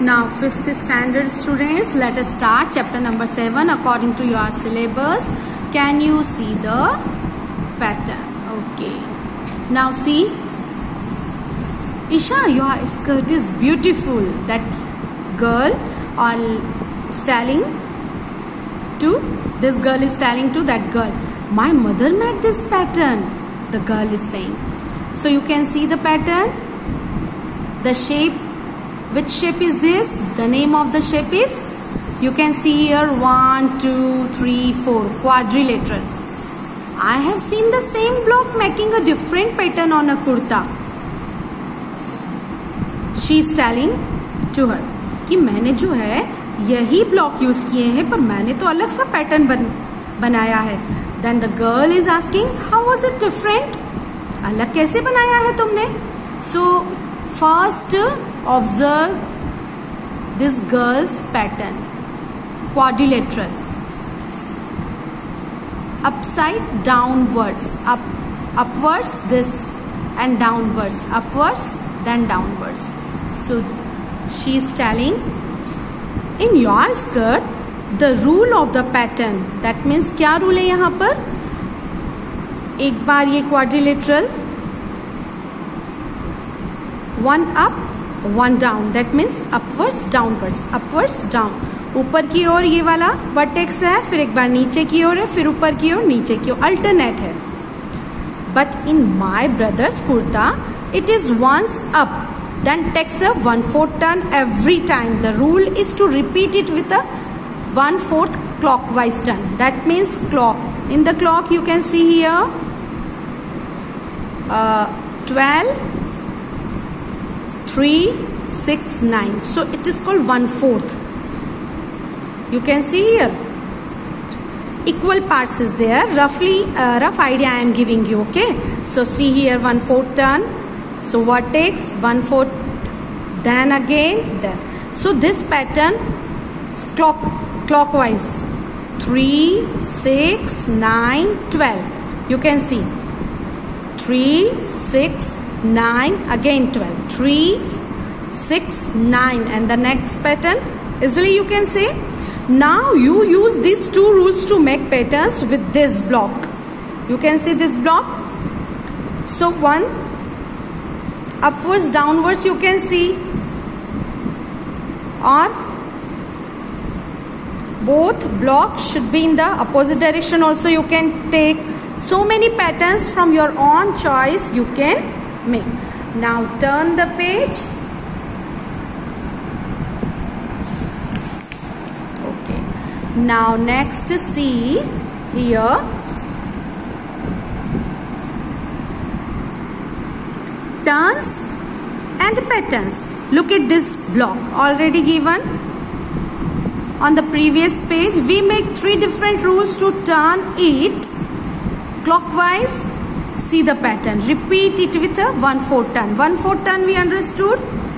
Now 5th standard students, let us start chapter number 7 according to your syllabus. Can you see the pattern? Okay. Now see. Isha, your skirt is beautiful. That girl is telling to, this girl is telling to that girl, my mother made this pattern, the girl is saying. So you can see the pattern, the shape. Which shape is this? The name of the shape is, you can see here 1, 2, 3, 4, quadrilateral. I have seen the same block making a different pattern on a kurta. She is telling to her कि मैंने जो है यही block use किए हैं पर मैंने तो अलग सा पैटर्न बनाया है. Then the girl is asking, how was it different? अलग कैसे बनाया है तुमने? So first observe this girl's pattern, quadrilateral, upside downwards, upwards this and downwards, upwards then downwards. So she is telling, in your skirt the rule of the pattern, that means क्या rule है यहाँ पर? एक बार ये quadrilateral, one up one down, that means upwards downwards, upwards down. ऊपर की ओर ये वाला वर्टेक्स है, फिर एक बार नीचे की ओर है, फिर ऊपर की ओर, नीचे की ओर, अल्टरनेट है. But in my brother's kurta it is once up then takes a 1/4 turn every time. The rule is to repeat it with a 1/4 clockwise turn. That means clock. In the clock you can see here 12, 3, 6, 9. So it is called 1/4. You can see here equal parts is there. Roughly rough idea I am giving you. Okay. So see here 1/4 turn. So vertex 1/4, then again then. So this pattern is clockwise 3, 6, 9, 12. You can see 3, 6, 9, again 12, 3, 6, 9, and the next pattern easily you can say. Now you use these two rules to make patterns with this block. You can see this block. So one upwards downwards you can see, or both blocks should be in the opposite direction also you can take. So many patterns from your own choice you can make. Now turn the page. Okay. Now next see here turns and patterns. Look at this block already given on the previous page. We make 3 different rules to turn it clockwise. See the pattern. Repeat it with a 1/4 turn. 1/4 turn we understood.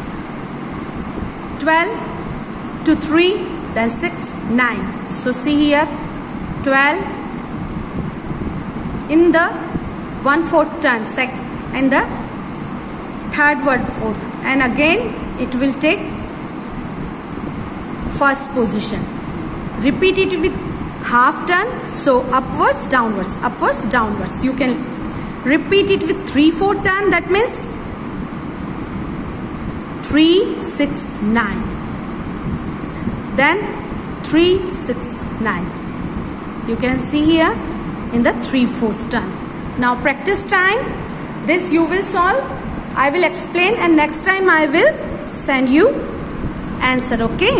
12 to 3, then 6, 9. So see here 12 in the 1/4 turn, and the third 1/4, and again it will take first position. Repeat it with half turn. So upwards downwards, upwards downwards. You can repeat it with 3/4 turn. That means 3, 6, 9. Then 3, 6, 9. You can see here in the 3/4 turn. Now practice time. This you will solve. I will explain and next time I will send you answer. Okay.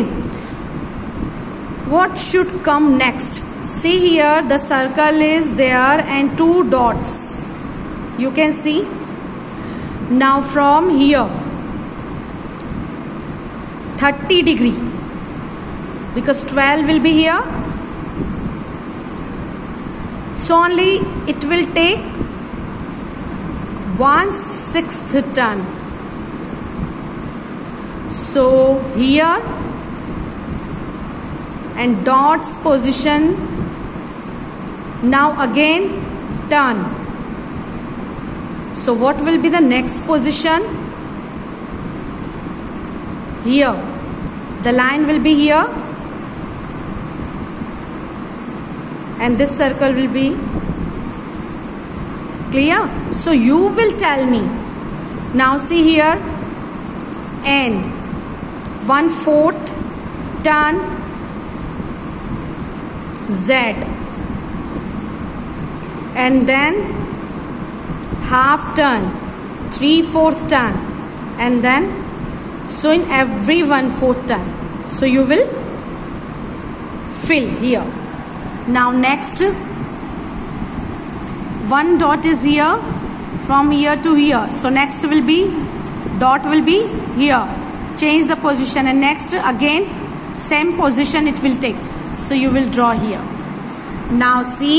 What should come next? See here the circle is there and 2 dots. You can see. Now from here 30 degree, because 12 will be here. So only it will take 1/6 turn. So here and dots position. Now again turn. So what will be the next position? Here The line will be here and this circle will be clear. So you will tell me. Now see here, N 1/4 turn Z, and then half turn, 3/4 turn, and then so in every 1/4 turn. So you will fill here. Now next, one dot is here from here to here. So next will be dot will be here. Change the position, and next again same position it will take. So you will draw here. Now see,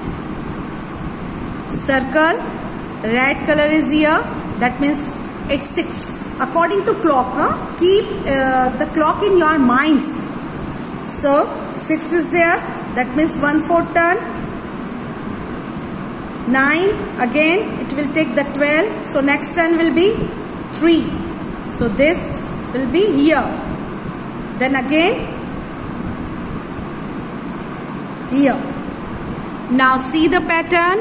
circle, red color is here. That means it's 6 according to clock. Keep the clock in your mind. So 6 is there. That means 1/4 turn. 9 again it will take the 12. So next turn will be 3. So this will be here. Then again here. Now see the pattern.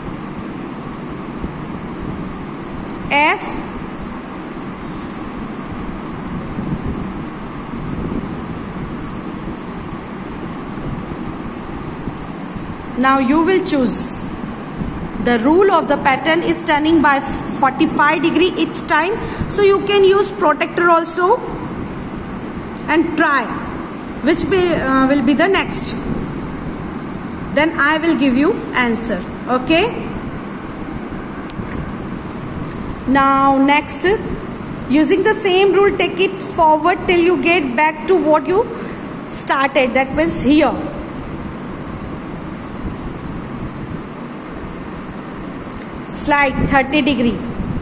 F, now you will choose. The rule of the pattern is turning by 45 degree each time. So you can use protractor also and try which will be the next. Then I will give you answer. Okay. Now next, using the same rule, take it forward till you get back to what you started. That means here. Slide 30 degree.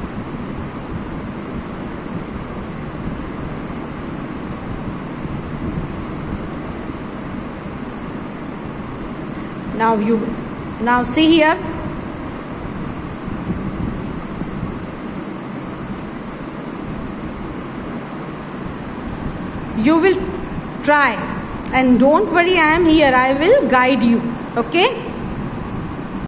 Now see here. You will try, and don't worry, I am here. I will guide you. Okay.